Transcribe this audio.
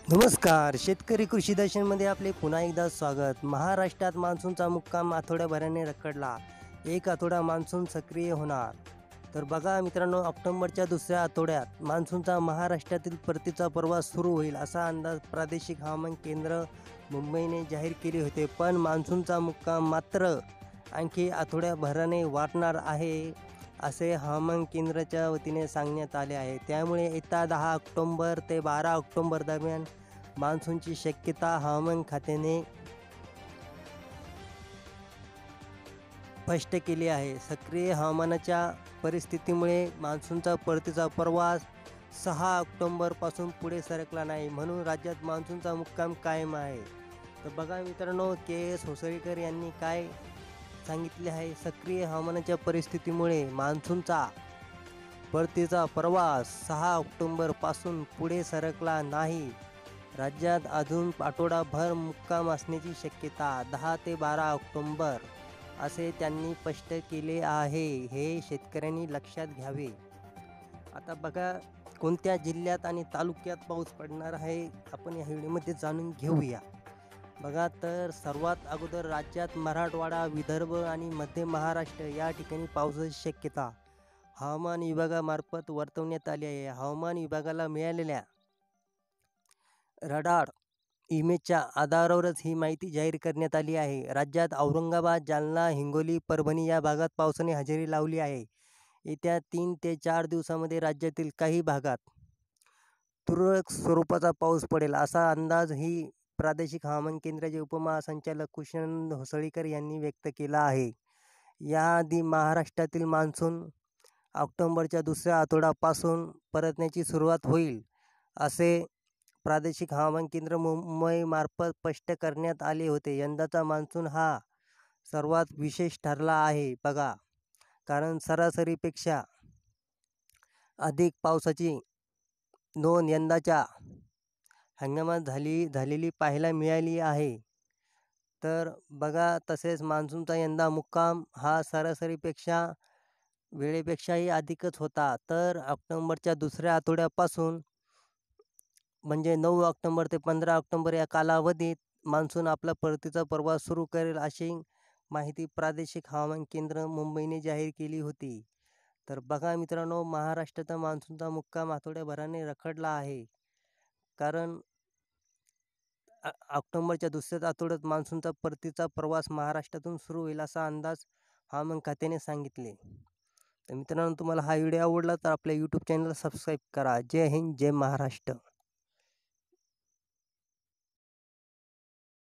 नमस्कार, शेतकरी कृषी दर्शनमध्ये आपले पुन्हा एकदा स्वागत. महाराष्ट्रात मान्सूनचा मुक्काम आठवड्याभराने रखडला. एक आठवडा मान्सून सक्रिय होणार. तर बघा मित्रांनो, ऑक्टोबरच्या दुसऱ्या आठवड्यात मान्सूनचा महाराष्ट्रातील परतीचा प्रवास सुरू होईल असा अंदाज प्रादेशिक हवामान केंद्र मुंबईने जाहीर केले होते. पण मान्सूनचा मुक्काम मात्र आणखी आठवड्याभराने वाढणार आहे असे हवामान केंद्राच्या वतीने सांगण्यात आले आहे. त्यामुळे येत्या 10 ऑक्टोबर ते 12 ऑक्टोबर दरम्यान मान्सूनची शक्यता हवामान खात्याने स्पष्ट केली आहे. सक्रिय हवामानाच्या परिस्थितीमुळे मान्सूनचा परतीचा प्रवास 6 ऑक्टोबरपासून पुढे सरकला नाही, म्हणून राज्यात मान्सूनचा मुक्काम कायम आहे. तर बघा मित्रांनो, के.एस. होसळीकर यांनी काय सांगितले आहे. सक्रिय हवामानाच्या परिस्थितीमुळे मान्सूनचा परतीचा प्रवास 6 ऑक्टोबरपासून पुढे सरकला नाही. राज्यात अजून आठवडाभर मुक्काम असण्याची शक्यता 10 ते 12 ऑक्टोबर असे त्यांनी स्पष्ट केले आहे. हे शेतकऱ्यांनी लक्षात घ्यावे. आता बघा कोणत्या जिल्ह्यात आणि तालुक्यात पाऊस पडणार आहे आपण या व्हिडिओमध्ये जाणून घेऊया. बघा तर सर्वात अगोदर राज्यात मराठवाडा, विदर्भ आणि मध्य महाराष्ट्र या ठिकाणी पावसाची शक्यता हवामान विभागामार्फत वर्तवण्यात आली आहे. हवामान विभागाला मिळालेल्या रडार इमेजच्या आधारावरच ही माहिती जाहीर करण्यात आली आहे. राज्यात औरंगाबाद, जालना, हिंगोली, परभणी या भागात पावसाने हजेरी लावली आहे. येत्या 3 ते 4 दिवसामध्ये राज्यातील काही भागात तुरळक स्वरूपाचा पाऊस पडेल असा अंदाज ही प्रादेशिक हवामान केंद्राचे उपमहासंचालक कुशल होसळीकर यांनी व्यक्त केला आहे. याआधी महाराष्ट्रातील मान्सून ऑक्टोबरच्या दुसऱ्या आठवड्यापासून परतण्याची सुरुवात होईल असे प्रादेशिक हवामान केंद्र मुंबईमार्फत स्पष्ट करण्यात आले होते. यंदाचा मान्सून हा सर्वात विशेष ठरला आहे बघा, कारण सरासरीपेक्षा अधिक पावसाची नोंद यंदाच्या हंगामात झालेली पाहायला मिळाली आहे. तर बघा तसेच मान्सूनचा यंदा मुक्काम हा सरासरीपेक्षा वेळेपेक्षाही अधिकच होता. तर ऑक्टोबरच्या दुसऱ्या आठवड्यापासून म्हणजे 9 ऑक्टोबर ते 15 ऑक्टोबर या कालावधीत मान्सून आपला परतीचा प्रवास सुरू करेल अशी माहिती प्रादेशिक हवामान केंद्र मुंबईने जाहीर केली होती. तर बघा मित्रांनो, महाराष्ट्राचा मान्सूनचा मुक्काम आठवड्याभराने रखडला आहे, कारण ऑक्टोबरच्या दुसऱ्या आठवड्यात मान्सूनचा परतीचा प्रवास महाराष्ट्रातून सुरू होईल असा अंदाज हवामान खात्याने सांगितले. तर मित्रांनो, तुम्हाला हा व्हिडिओ आवडला तर आपल्या यूट्यूब चॅनलला सबस्क्राईब करा. जय हिंद, जय महाराष्ट्र.